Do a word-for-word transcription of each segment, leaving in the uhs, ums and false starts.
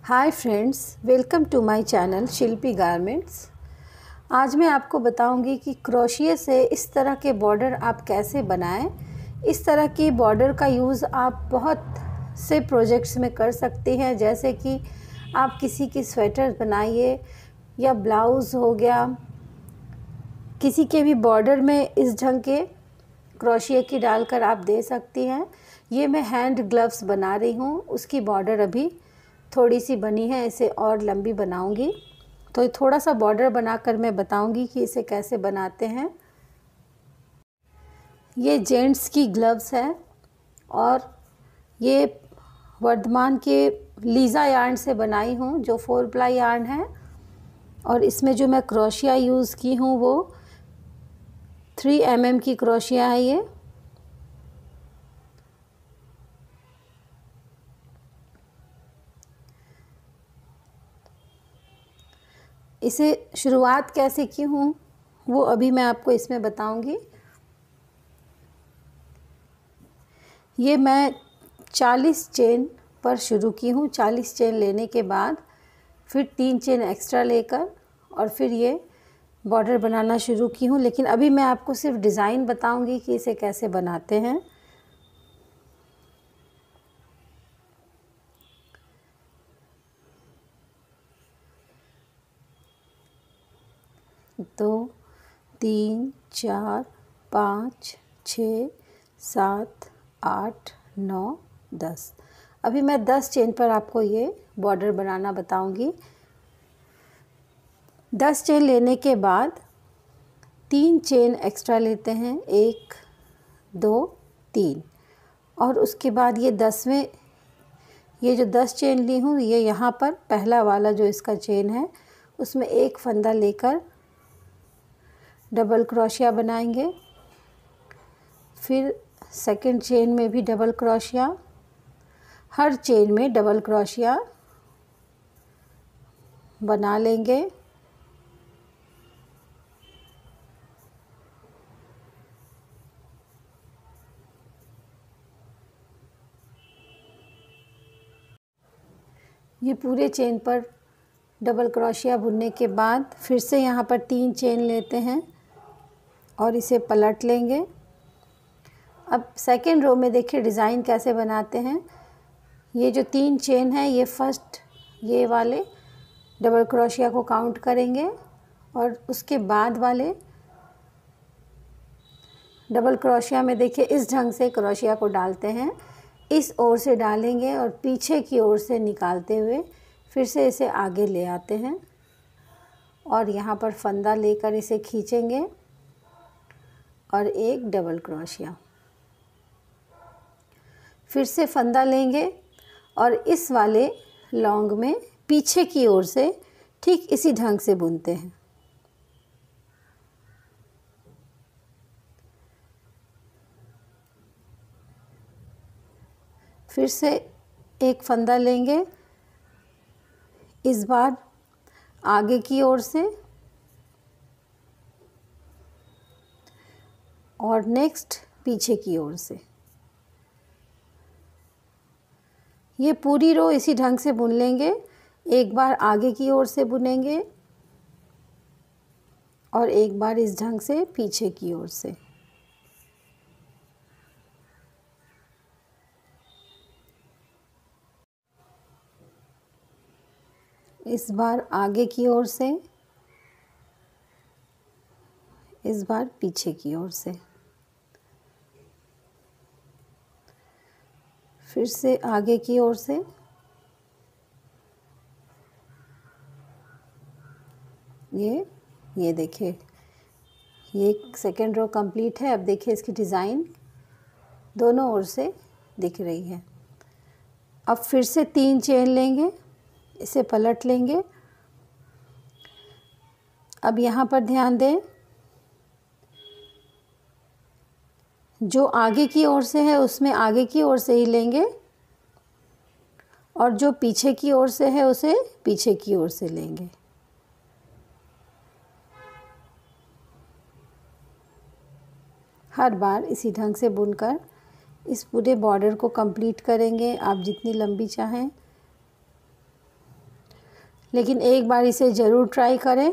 Hi friends, welcome to my channel Shilpi garments. आज मैं आपको बताऊंगी कि क्रोशिया से इस तरह के बॉर्डर आप कैसे बनाएं। इस तरह की बॉर्डर का यूज़ आप बहुत से प्रोजेक्ट्स में कर सकते हैं, जैसे कि आप किसी की स्वेटर बनाइए या ब्लाउज़ हो गया, किसी के भी बॉर्डर में इस ढंग के क्रोशिया की डालकर आप दे सकती हैं। ये मैं हैंड ग्लव्स बना रही हूँ, उसकी बॉर्डर अभी थोड़ी सी बनी है, इसे और लंबी बनाऊंगी। तो थोड़ा सा बॉर्डर बनाकर मैं बताऊंगी कि इसे कैसे बनाते हैं। ये जेंट्स की ग्लव्स है और ये वर्धमान के लीज़ा यार्न से बनाई हूँ, जो फोर प्लाई यार्न है। और इसमें जो मैं क्रोशिया यूज़ की हूँ वो थ्री एम एम की क्रोशिया है। ये इसे शुरुआत कैसे की हूँ वो अभी मैं आपको इसमें बताऊंगी। ये मैं चालीस चेन पर शुरू की हूँ। चालीस चेन लेने के बाद फिर तीन चेन एक्स्ट्रा लेकर और फिर ये बॉर्डर बनाना शुरू की हूँ। लेकिन अभी मैं आपको सिर्फ डिज़ाइन बताऊंगी कि इसे कैसे बनाते हैं। दो, तीन, चार, पाँच, छः, सात, आठ, नौ, दस। अभी मैं दस चेन पर आपको ये बॉर्डर बनाना बताऊंगी। दस चेन लेने के बाद तीन चेन एक्स्ट्रा लेते हैं, एक, दो, तीन। और उसके बाद ये दसवें, ये जो दस चेन ली हूँ, ये यहाँ पर पहला वाला जो इसका चेन है उसमें एक फंदा लेकर डबल क्रोशिया बनाएंगे। फिर सेकंड चेन में भी डबल क्रोशिया, हर चेन में डबल क्रोशिया बना लेंगे। ये पूरे चेन पर डबल क्रोशिया बुनने के बाद फिर से यहाँ पर तीन चेन लेते हैं और इसे पलट लेंगे। अब सेकेंड रो में देखिए डिज़ाइन कैसे बनाते हैं। ये जो तीन चेन है, ये फर्स्ट ये वाले डबल क्रोशिया को काउंट करेंगे और उसके बाद वाले डबल क्रोशिया में देखिए इस ढंग से क्रोशिया को डालते हैं। इस ओर से डालेंगे और पीछे की ओर से निकालते हुए फिर से इसे आगे ले आते हैं और यहाँ पर फंदा लेकर इसे खींचेंगे और एक डबल क्रोशिया। फिर से फंदा लेंगे और इस वाले लॉन्ग में पीछे की ओर से ठीक इसी ढंग से बुनते हैं। फिर से एक फंदा लेंगे, इस बार आगे की ओर से और नेक्स्ट पीछे की ओर से। ये पूरी रो इसी ढंग से बुन लेंगे। एक बार आगे की ओर से बुनेंगे और एक बार इस ढंग से पीछे की ओर से। इस बार आगे की ओर से, इस बार पीछे की ओर से। फिर से आगे की ओर से, ये ये देखिए, ये सेकेंड रो कंप्लीट है। अब देखिए इसकी डिज़ाइन दोनों ओर से दिख रही है। अब फिर से तीन चेन लेंगे, इसे पलट लेंगे। अब यहाँ पर ध्यान दें, जो आगे की ओर से है उसमें आगे की ओर से ही लेंगे और जो पीछे की ओर से है उसे पीछे की ओर से लेंगे। हर बार इसी ढंग से बुनकर इस पूरे बॉर्डर को कंप्लीट करेंगे। आप जितनी लंबी चाहें लेकिन एक बार इसे ज़रूर ट्राई करें।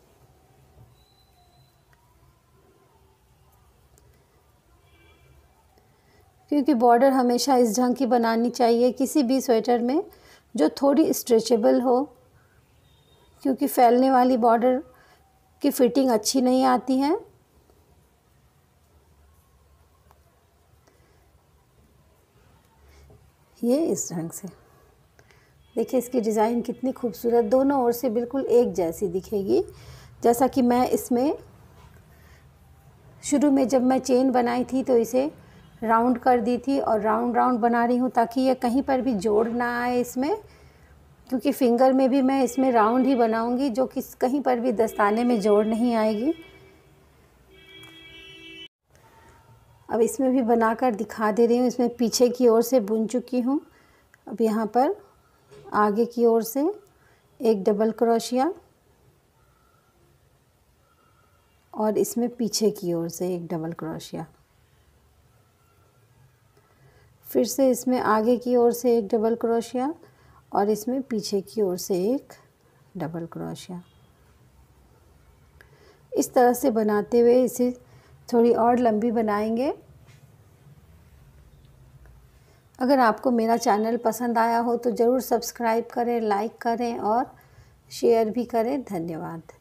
क्योंकि बॉर्डर हमेशा इस ढंग की बनानी चाहिए किसी भी स्वेटर में, जो थोड़ी स्ट्रेचेबल हो, क्योंकि फैलने वाली बॉर्डर की फिटिंग अच्छी नहीं आती है। ये इस ढंग से देखिए, इसकी डिज़ाइन कितनी खूबसूरत, दोनों ओर से बिल्कुल एक जैसी दिखेगी। जैसा कि मैं इसमें शुरू में जब मैं चेन बनाई थी तो इसे राउंड कर दी थी और राउंड राउंड बना रही हूँ ताकि ये कहीं पर भी जोड़ ना आए इसमें, क्योंकि फिंगर में भी मैं इसमें राउंड ही बनाऊंगी, जो कि कहीं पर भी दस्ताने में जोड़ नहीं आएगी। अब इसमें भी बनाकर दिखा दे रही हूँ। इसमें पीछे की ओर से बुन चुकी हूँ। अब यहाँ पर आगे की ओर से एक डबल क्रोशिया और इसमें पीछे की ओर से एक डबल क्रोशिया, फिर से इसमें आगे की ओर से एक डबल क्रोशिया और इसमें पीछे की ओर से एक डबल क्रोशिया। इस तरह से बनाते हुए इसे थोड़ी और लंबी बनाएंगे। अगर आपको मेरा चैनल पसंद आया हो तो ज़रूर सब्सक्राइब करें, लाइक करें और शेयर भी करें। धन्यवाद।